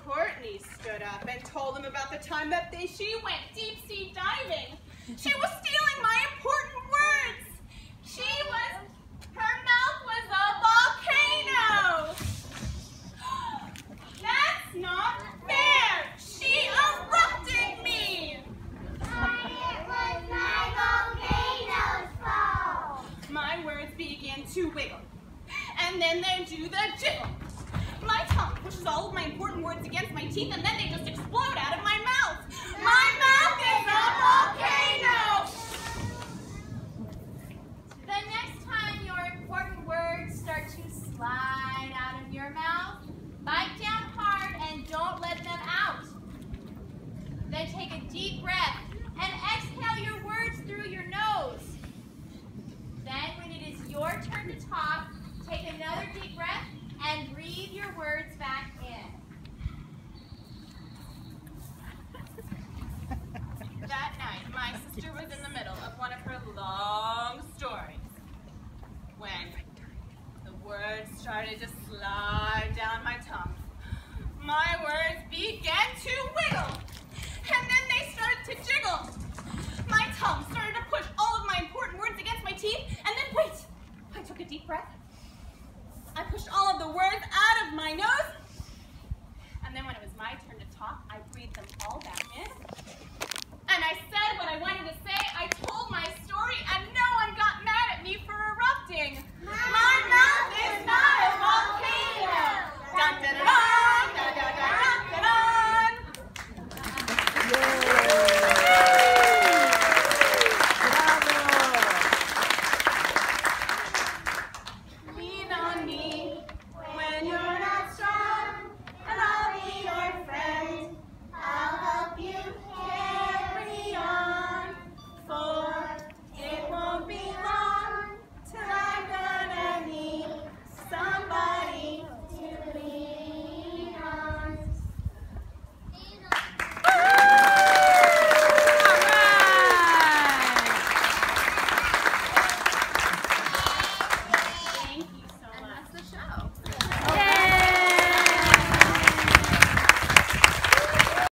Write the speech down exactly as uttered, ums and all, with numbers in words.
Courtney stood up and told him about the time that they, she went deep sea diving. She was stealing my important words. She was, her mouth was a volcano. That's not fair. She erupted me. It was my volcano's fault. My words began to wiggle, and then they do the jiggle. My tongue pushes all of my important words against my teeth, and then they just explode out of my mouth. My mouth is a volcano! The next time your important words start to slide out of your mouth, bite down hard and don't let them out. Then take a deep breath and exhale your words through your nose. Then when it is your turn to talk, take another deep breath and breathe your words back in. That night, my sister was in the middle of one of her long stories when the words started to slide down my tongue. My words began to wiggle, and then they started to jiggle. My tongue started to push all of my important words against my teeth, and then wait, I took a deep breath. I pushed all of the words out of my nose, and then when it was my turn to talk, I breathed them all back in, and I said what I wanted to